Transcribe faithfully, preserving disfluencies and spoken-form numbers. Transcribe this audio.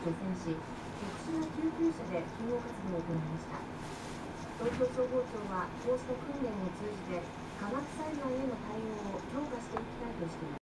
除染し、特殊な救急車で救護活動を行いました。東京消防庁はこうした訓練を通じて